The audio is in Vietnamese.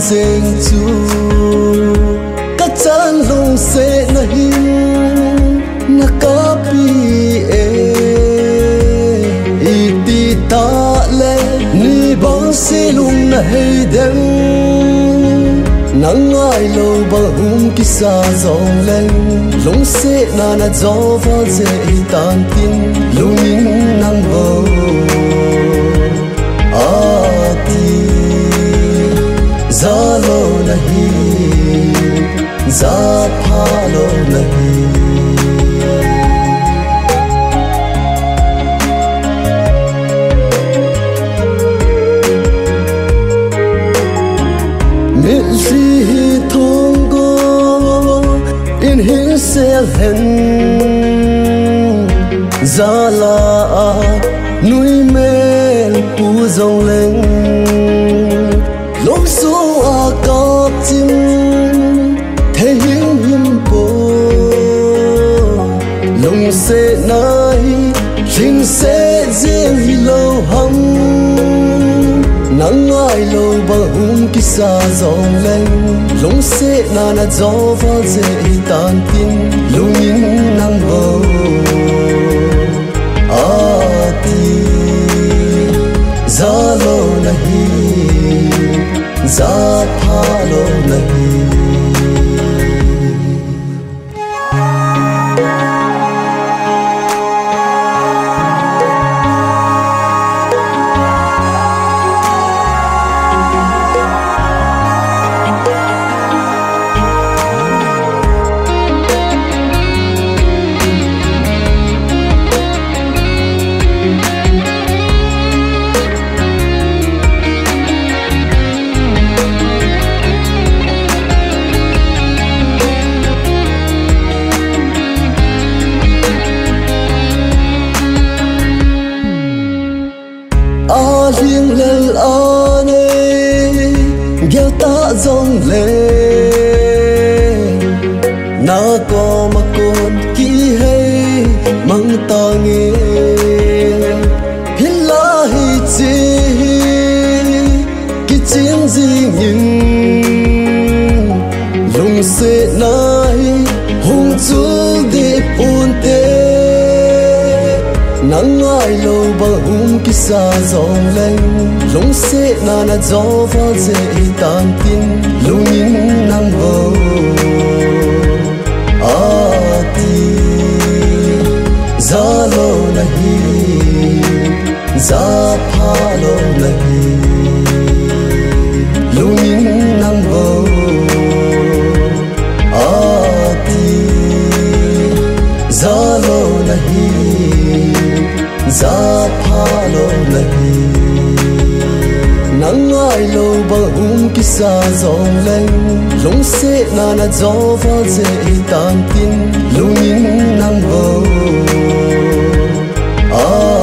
deng chu ka chan lung se na hin na kapi e iti ta le ni bang se lung na hei deng nang ai lo ba ki sa zong leng lung se na na zo va ze tan tin lung in nang bo za lo nahi za pha lo nahi mil si thong go in hin sel hen za la nui mel pu zong leng lúc số a cọp chim thế hiếm hiếm bồ lùng sẽ nói linh sẽ riêng hi lâu hâm nắng ai lâu bờ hung kỳ xa dòng lên lùng sẽ na na gió va dễ tan tin lùng in nắng bầu ti za lâu nahi za pha lo nahi riêng lên ane gheo ta dòng lên na có mà con kỹ hay mang ta nghe hin la hi chi cái chiến gì nhưng lùng sẽ nai hùng chú đi buồn tê nắng ai lâu bờ hung kỳ xa dòng lên lung sẽ na na gió va dễ tan tin lung in nắng bầu ti za lo nahi za pha lo nahi lung in nắng bầu ti za lo nahi za pha lo nahi nắng ai lâu bờ hung kỳ xa dòng lên lung sẽ na na gió va dễ tan tin lung in nắng bầu